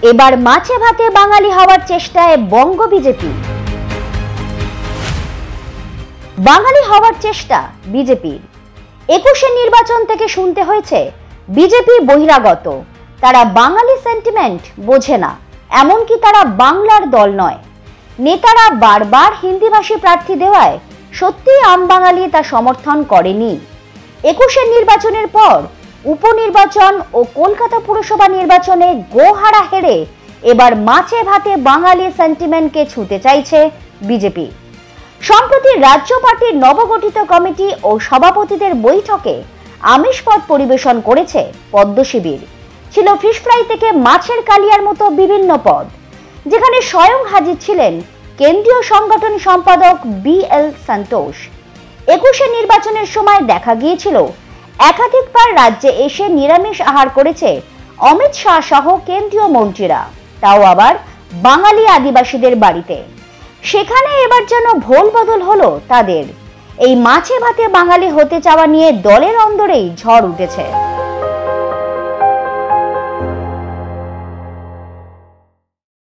এবার মাছে ভাতে বাঙালি হওয়ার চেষ্টায় বঙ্গ বিজেপি। বাঙালি হওয়ার চেষ্টা বিজেপির। 21-এর নির্বাচন থেকে শুনতে হয়েছে বিজেপি বহিরাগত, তারা বাঙালি সেন্টিমেন্ট বোঝে না, এমনকি তারা বাংলার দল নয়। নেতারা বারবার হিন্দিভাষী প্রার্থী দেওয়ায় সত্যি আম বাঙালি তা সমর্থন করেনি। 21-এর নির্বাচনের পর উপনির্বাচন ও কলকাতা পুরসভা নির্বাচনে গোহারা হেরে এবার মাছে ভাতে বাঙালি সেন্টিমেন্টকে ছুঁতে চাইছে বিজেপি। সম্প্রতি রাজ্য পার্টির নবগঠিত কমিটি ও সভাপতিদের বৈঠকে আমিষ পদ পরিবেশন করেছে পদ্ম শিবির। ছিল ফিশ ফ্রাই থেকে মাছের কালিয়ার মতো বিভিন্ন পদ, যেখানে স্বয়ং হাজির ছিলেন কেন্দ্রীয় সংগঠন সম্পাদক BL সন্তোষ। 21-এর নির্বাচনের সময় দেখা গিয়েছিল একাধিকবার রাজ্যে এসে নিরামিষ আহার করেছে অমিত শাহ সহ কেন্দ্রীয় মন্ত্রীরা, তাও আবার বাঙালি আদিবাসীদের বাড়িতে। সেখানে এবার যেন ভোল বদল হলো তাদের। এই মাছে ভাতে বাঙালি হতে চাওয়া নিয়ে দলের অন্দরেই ঝড় উঠেছে।